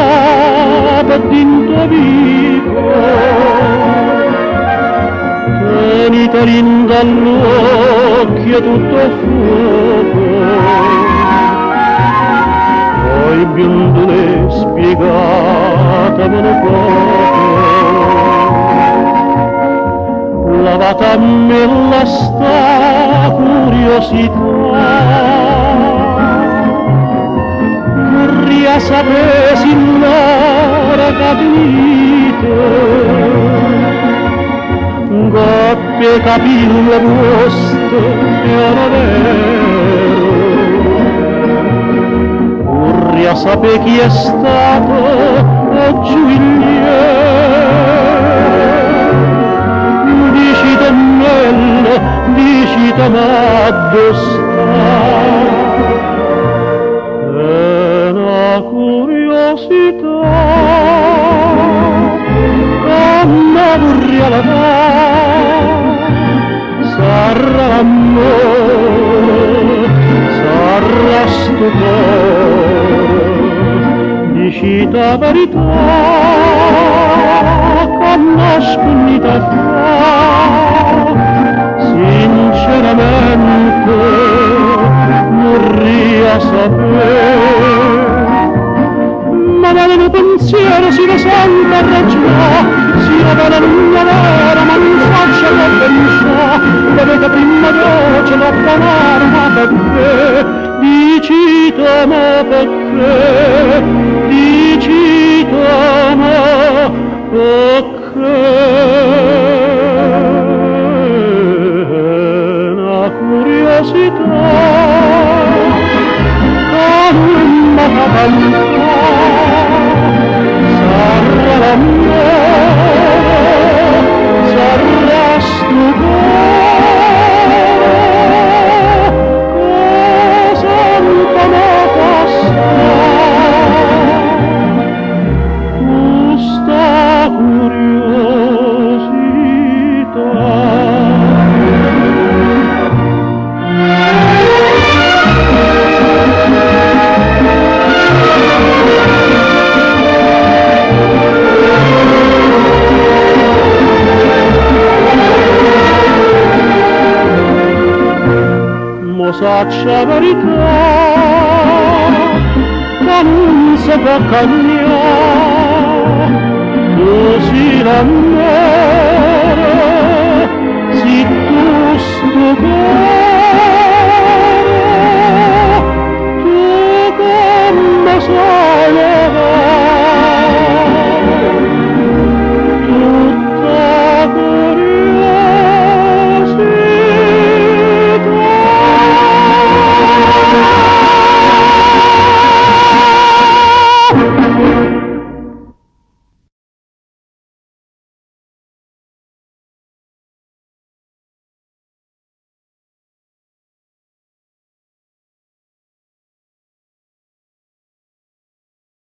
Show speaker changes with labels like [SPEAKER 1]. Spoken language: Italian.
[SPEAKER 1] per dinto vivo, tenite linda all'occhio tutto fuoco, poi biondole spiegatemelo poco, lavate a me la sta curiosità, vorrei sapere signora capite, goppe capire vostro era vero, vorrei sapere chi è stato oggi dicite meglio, dicite ma dove sta? Curiosità, come vorrei la sarà amore, sarà stupore, dici la verità, conosco un'età fa, sinceramente vorrei sapere. Ma vale il pensiero, si lo sente a ragionare, si la vale lunga vera, ma non faccia che pensare, dovete prima voce la panare, ma perché, dicite ma perché, dicite ma perché, una curiosità, come una cavalcata, sarà l'amore, sarà stupore, cosa non può passare, questa curiosità. Saccia verità, ma non si può cambiare, così l'amore, si tu stupore.